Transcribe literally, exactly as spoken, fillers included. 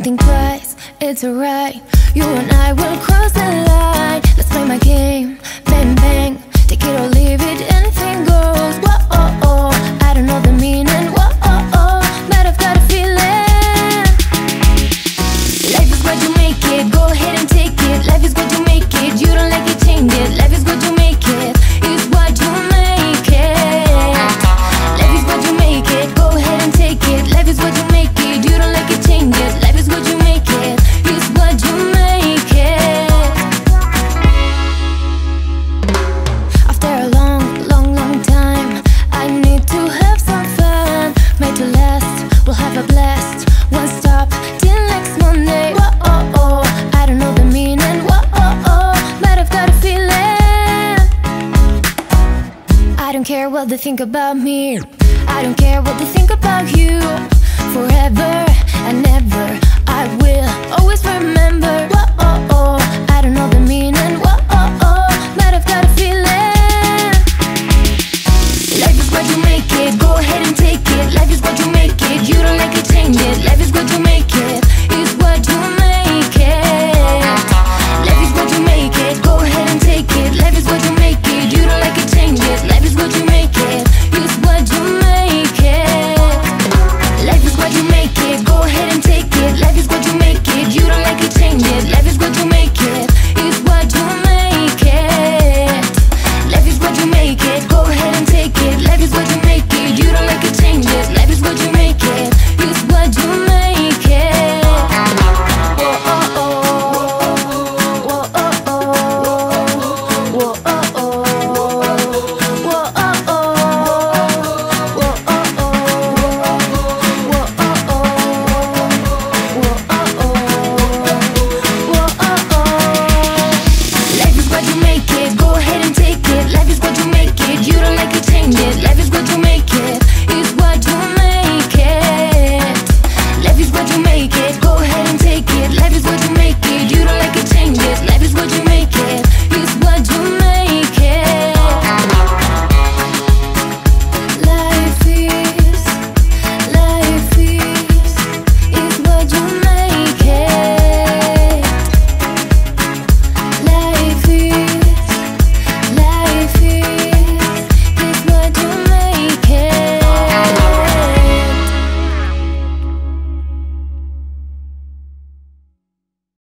Don't think twice, it's alright. You and I will cross the line. Let's play my game, bang bang. Take it or leave it, anything goes. Whoa, oh, oh. I don't know the meaning, whoa, oh, oh. But I've got a feeling. Life is what you make it, go ahead and take it. Life is what you make it, you don't like it, change it. Life is what you make it, is what you make it. Life is what you make it, go ahead and take it. Life is what you make it, you don't like it, change it. Life is what you make it, is what you make it. After a long, long, long time, I need to have some fun. Made to last, we'll have a blast. One stop, till next Monday. Whoa, oh, oh. I don't know the meaning, whoa, oh, oh. But I've got a feeling. I don't care what they think about me, I don't care what they think about you.